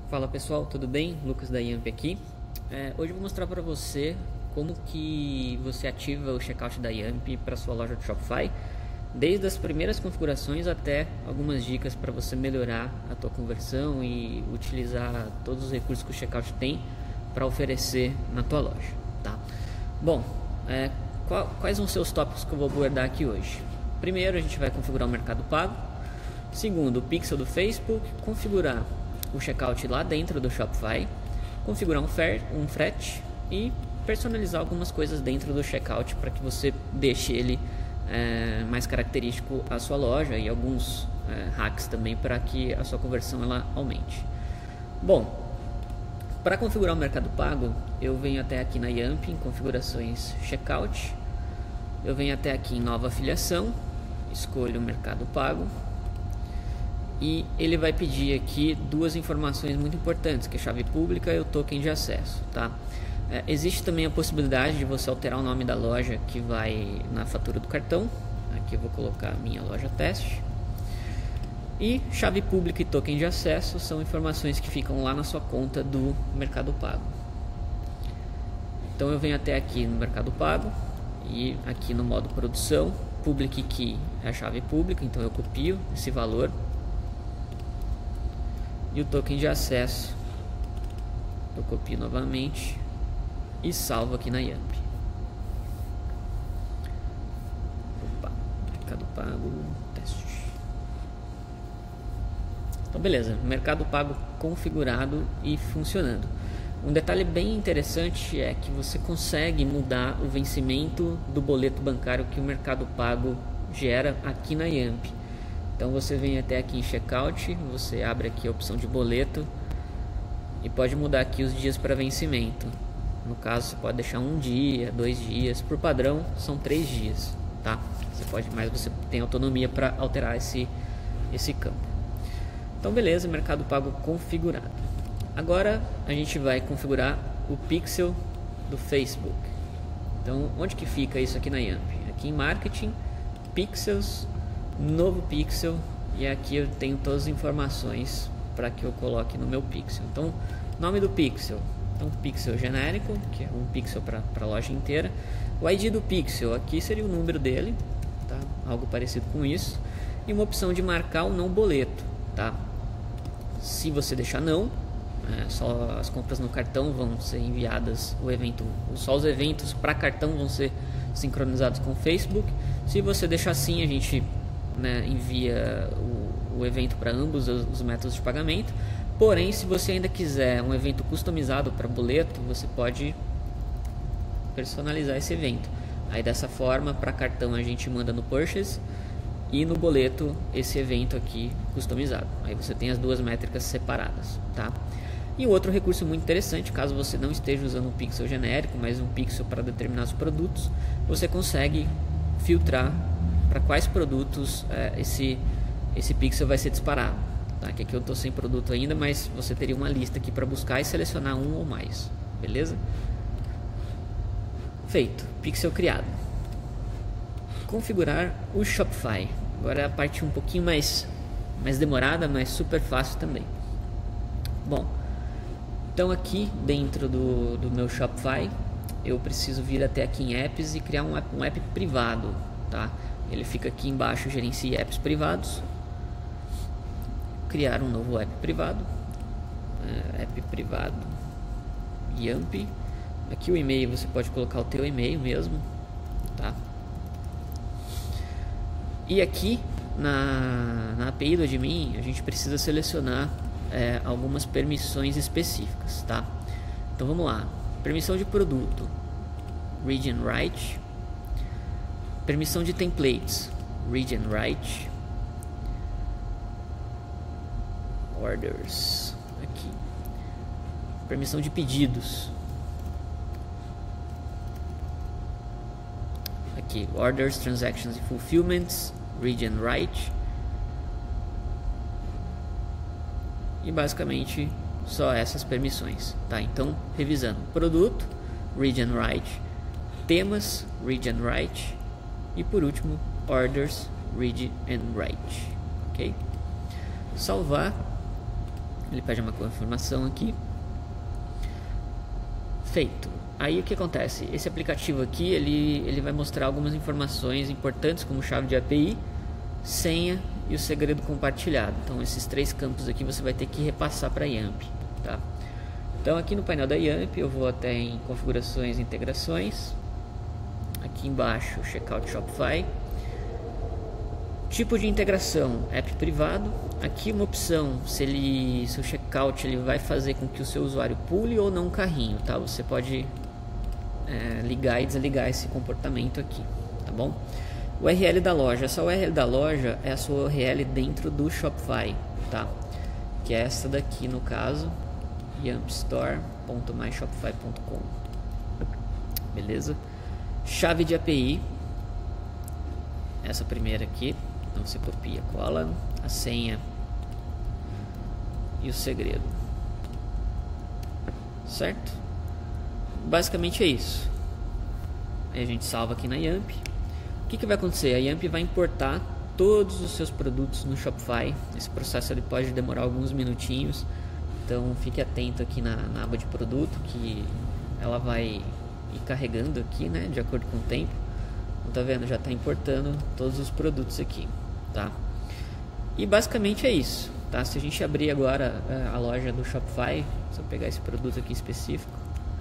Fala pessoal, tudo bem? Lucas da Yamp aqui. Hoje eu vou mostrar para você como que você ativa o checkout da Yamp para sua loja do Shopify, desde as primeiras configurações até algumas dicas para você melhorar a tua conversão e utilizar todos os recursos que o checkout tem para oferecer na tua loja, tá? Bom, quais vão ser os tópicos que eu vou abordar aqui hoje? Primeiro, a gente vai configurar o Mercado Pago. Segundo, o pixel do Facebook, configurar o checkout lá dentro do Shopify, configurar um frete e personalizar algumas coisas dentro do checkout para que você deixe ele mais característico à sua loja, e alguns hacks também para que a sua conversão ela aumente. Bom, para configurar o Mercado Pago, eu venho até aqui na Yamp em configurações checkout, eu venho até aqui em nova afiliação, escolho o Mercado Pago. E ele vai pedir aqui duas informações muito importantes, que é a chave pública e o token de acesso, tá? Existe também a possibilidade de você alterar o nome da loja que vai na fatura do cartão. Aqui eu vou colocar minha loja teste. E chave pública e token de acesso são informações que ficam lá na sua conta do Mercado Pago. Então eu venho até aqui no Mercado Pago e aqui no modo produção, public key é a chave pública, então eu copio esse valor. E o token de acesso eu copio novamente e salvo aqui na Yamp. Opa, Mercado Pago, teste. Então beleza, Mercado Pago configurado e funcionando. Um detalhe bem interessante é que você consegue mudar o vencimento do boleto bancário que o Mercado Pago gera aqui na Yamp. Então você vem até aqui em checkout, você abre aqui a opção de boleto e pode mudar aqui os dias para vencimento. No caso você pode deixar 1 dia, 2 dias, por padrão são 3 dias, tá? Você pode, mas você tem autonomia para alterar esse campo. Então beleza, Mercado Pago configurado. Agora a gente vai configurar o pixel do Facebook. Então onde que fica isso aqui na Yamp? Aqui em Marketing, Pixels, novo pixel, e aqui eu tenho todas as informações para que eu coloque no meu pixel. Então, nome do pixel, então pixel genérico, que é um pixel para a loja inteira. O ID do pixel, aqui seria o número dele, tá? Algo parecido com isso. E uma opção de marcar ou não boleto, tá? Se você deixar não, só as compras no cartão vão ser enviadas, só os eventos para cartão vão ser sincronizados com o Facebook. Se você deixar sim, a gente envia o evento para ambos os métodos de pagamento. Porém, se você ainda quiser um evento customizado para boleto, você pode personalizar esse evento. Aí dessa forma, para cartão a gente manda no purchase e no boleto esse evento aqui customizado. Aí você tem as duas métricas separadas, tá? E outro recurso muito interessante, caso você não esteja usando um pixel genérico, mas um pixel para determinados produtos, você consegue filtrar para quais produtos esse pixel vai ser disparado, tá? Que aqui eu estou sem produto ainda, mas você teria uma lista aqui para buscar e selecionar um ou mais, beleza? Feito, pixel criado. Configurar o Shopify. Agora é a parte um pouquinho mais demorada, mas super fácil também. Bom, então aqui dentro do meu Shopify eu preciso vir até aqui em apps e criar um app privado, tá? Ele fica aqui embaixo, gerencie apps privados. Criar um novo app privado. App privado Yamp. Aqui o e-mail, você pode colocar o teu e-mail mesmo, tá? E aqui na API do admin a gente precisa selecionar algumas permissões específicas, tá? Então vamos lá. Permissão de produto, read and write. Permissão de templates, read and write. Orders, aqui. Permissão de pedidos, aqui. Orders, transactions e fulfillments, read and write. E basicamente só essas permissões, tá? Então, revisando: produto, read and write. Temas, read and write. E por último, orders, read and write, ok? Salvar. Ele pede uma confirmação aqui. Feito. Aí o que acontece? Esse aplicativo aqui, ele vai mostrar algumas informações importantes, como chave de API, senha e o segredo compartilhado. Então esses 3 campos aqui você vai ter que repassar para a YAMP, tá? Então aqui no painel da YAMP eu vou até em configurações e integrações. Aqui embaixo, Checkout Shopify. Tipo de integração, app privado. Aqui uma opção, se o checkout ele vai fazer com que o seu usuário pule ou não o carrinho, tá? Você pode ligar e desligar esse comportamento aqui, tá bom? URL da loja, essa URL da loja é a sua URL dentro do Shopify, tá? Que é essa daqui no caso, yampstore.myshopify.com, beleza? Chave de API, essa primeira aqui, então você copia, cola a senha e o segredo, certo? Basicamente é isso. Aí a gente salva aqui na YAMP. O que vai acontecer? A YAMP vai importar todos os seus produtos no Shopify. Esse processo ele pode demorar alguns minutinhos, então fique atento aqui na aba de produto, que ela vai ir carregando aqui, né, de acordo com o tempo. Então, tá vendo? Já está importando todos os produtos aqui, tá? E basicamente é isso, tá? Se a gente abrir agora a loja do Shopify, se eu pegar esse produto aqui específico,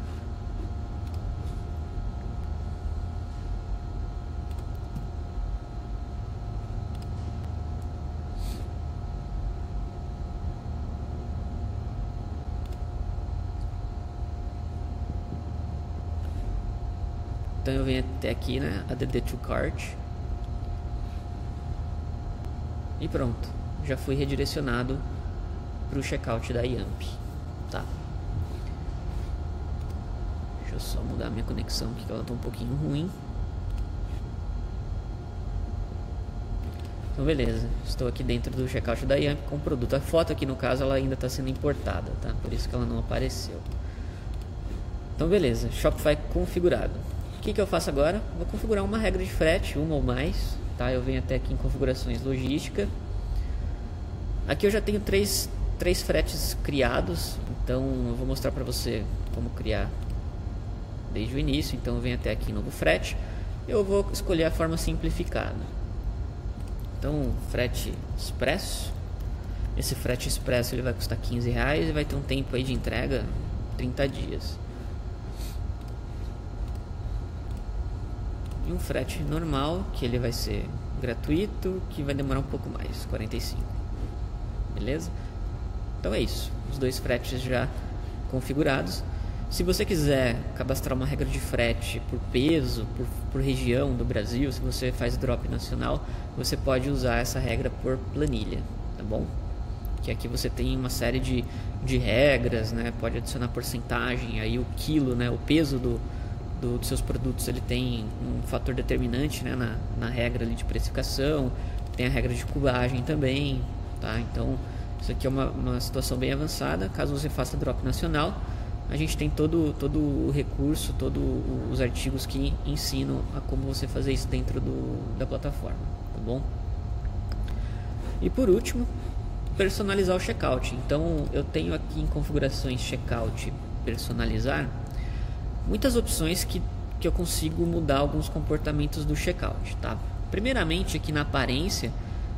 então eu venho até aqui, né, add to cart, e pronto, já fui redirecionado para o checkout da YAMP, tá? Deixa eu só mudar minha conexão aqui, que ela está um pouquinho ruim. Então beleza, estou aqui dentro do checkout da YAMP com o produto. A foto aqui no caso ela ainda está sendo importada, tá? Por isso que ela não apareceu. Então beleza, Shopify configurado. O que eu faço agora? Vou configurar uma regra de frete, uma ou mais, tá? Eu venho até aqui em configurações logística. Aqui eu já tenho três fretes criados, então eu vou mostrar para você como criar desde o início. Então eu venho até aqui em novo frete. Eu vou escolher a forma simplificada. Então frete expresso. Esse frete expresso ele vai custar R$15 e vai ter um tempo aí de entrega 30 dias. E um frete normal, que ele vai ser gratuito, que vai demorar um pouco mais, 45. Beleza? Então é isso, os 2 fretes já configurados. Se você quiser cadastrar uma regra de frete por peso, por região do Brasil, se você faz drop nacional, você pode usar essa regra por planilha, tá bom? Que aqui você tem uma série de regras, né? Pode adicionar porcentagem, aí o quilo, né? O peso dos seus produtos, ele tem um fator determinante, né, na regra ali de precificação. Tem a regra de cubagem também, tá? Então isso aqui é uma situação bem avançada. Caso você faça drop nacional, a gente tem todo o recurso, todos os artigos que ensinam a como você fazer isso dentro da plataforma, tá bom? E por último, personalizar o checkout. Então eu tenho aqui em configurações checkout personalizar muitas opções que eu consigo mudar alguns comportamentos do checkout, tá? Primeiramente, aqui na aparência,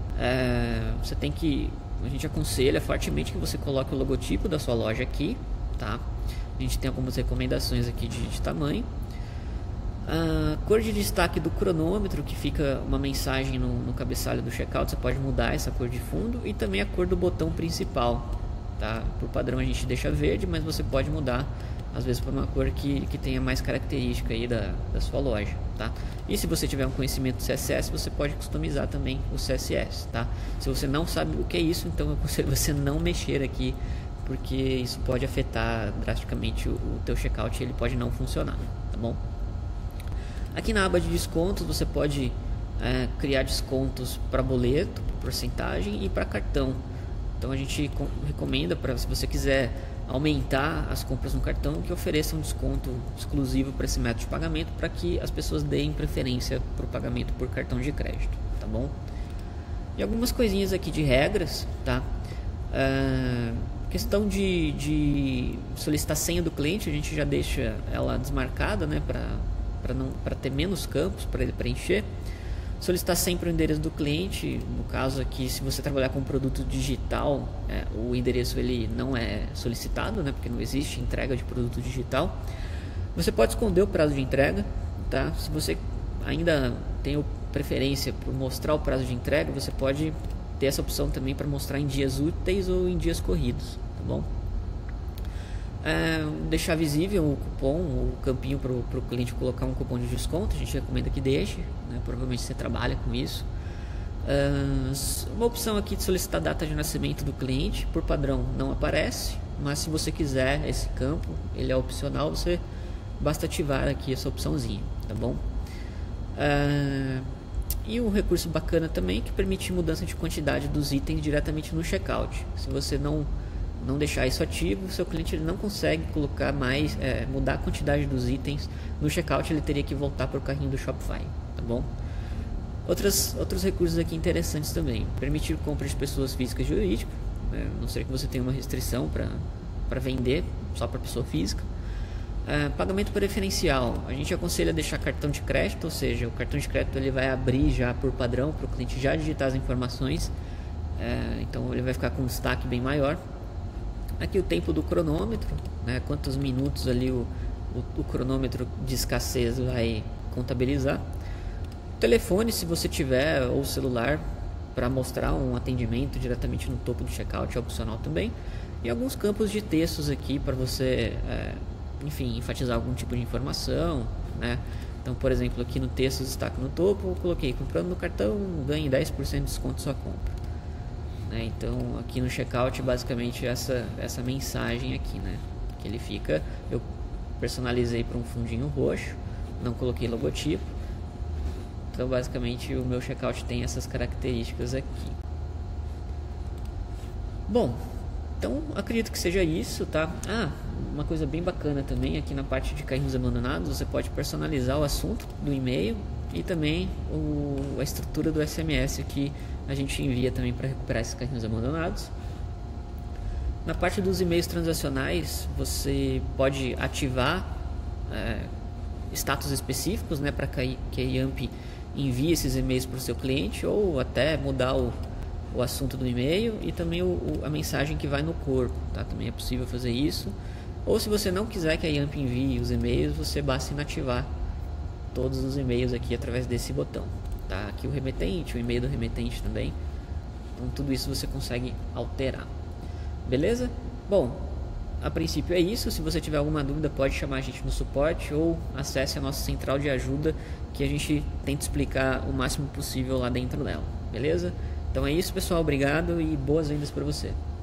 a gente aconselha fortemente que você coloque o logotipo da sua loja aqui, tá? A gente tem algumas recomendações aqui de tamanho. A cor de destaque do cronômetro, que fica uma mensagem no cabeçalho do checkout, você pode mudar essa cor de fundo, e também a cor do botão principal, tá? Por padrão a gente deixa verde, mas você pode mudar às vezes por uma cor que tenha mais característica aí da sua loja, tá? E se você tiver um conhecimento do CSS, você pode customizar também o CSS, tá? Se você não sabe o que é isso, então eu aconselho você não mexer aqui, porque isso pode afetar drasticamente o teu checkout e ele pode não funcionar, tá bom? Aqui na aba de descontos você pode criar descontos para boleto, porcentagem e para cartão. Então a gente recomenda, para se você quiser aumentar as compras no cartão, que ofereça um desconto exclusivo para esse método de pagamento, para que as pessoas deem preferência para o pagamento por cartão de crédito, tá bom? E algumas coisinhas aqui de regras, tá? Questão de solicitar a senha do cliente, a gente já deixa ela desmarcada, né, para ter menos campos para ele preencher. Solicitar sempre o endereço do cliente, no caso aqui, se você trabalhar com produto digital, o endereço ele não é solicitado, né, porque não existe entrega de produto digital. Você pode esconder o prazo de entrega, tá? Se você ainda tem preferência por mostrar o prazo de entrega, você pode ter essa opção também para mostrar em dias úteis ou em dias corridos, tá bom? Deixar visível o cupom, o campinho para o cliente colocar um cupom de desconto, a gente recomenda que deixe, né? Provavelmente você trabalha com isso. Uma opção aqui de solicitar a data de nascimento do cliente, por padrão não aparece, mas se você quiser esse campo, ele é opcional, você basta ativar aqui essa opçãozinha, tá bom? E um recurso bacana também que permite mudança de quantidade dos itens diretamente no checkout. Se você não deixar isso ativo, seu cliente ele não consegue colocar mais, mudar a quantidade dos itens no checkout, ele teria que voltar para o carrinho do Shopify, tá bom? Outros recursos aqui interessantes também: permitir compra de pessoas físicas e jurídicas, né? A não ser que você tenha uma restrição para vender só para pessoa física. Pagamento preferencial, a gente aconselha deixar cartão de crédito, ou seja, o cartão de crédito ele vai abrir já por padrão para o cliente já digitar as informações, então ele vai ficar com um destaque bem maior. Aqui o tempo do cronômetro, né, quantos minutos ali o cronômetro de escassez vai contabilizar. Telefone, se você tiver, ou celular, para mostrar um atendimento diretamente no topo do checkout, é opcional também. E alguns campos de textos aqui para você enfim, enfatizar algum tipo de informação, né? Então, por exemplo, aqui no texto destaque no topo, eu coloquei: comprando no cartão ganhe 10% de desconto sua compra, né? Então, aqui no checkout, basicamente essa mensagem aqui, né, que ele fica. Eu personalizei para um fundinho roxo, não coloquei logotipo. Então, basicamente, o meu checkout tem essas características aqui. Bom, então acredito que seja isso, tá? Uma coisa bem bacana também aqui na parte de carrinhos abandonados, você pode personalizar o assunto do e-mail e também a estrutura do SMS que a gente envia também para recuperar esses carrinhos abandonados. Na parte dos e-mails transacionais, você pode ativar status específicos, né, para que a Yamp envie esses e-mails para o seu cliente, ou até mudar o assunto do e-mail e também a mensagem que vai no corpo, tá? Também é possível fazer isso. Ou se você não quiser que a Yamp envie os e-mails, você basta inativar todos os e-mails aqui através desse botão, tá? Aqui o remetente, o e-mail do remetente também. Então tudo isso você consegue alterar. Beleza? Bom, a princípio é isso. Se você tiver alguma dúvida, pode chamar a gente no suporte ou acesse a nossa central de ajuda, que a gente tenta explicar o máximo possível lá dentro dela. Beleza? Então é isso, pessoal. Obrigado e boas vendas para você.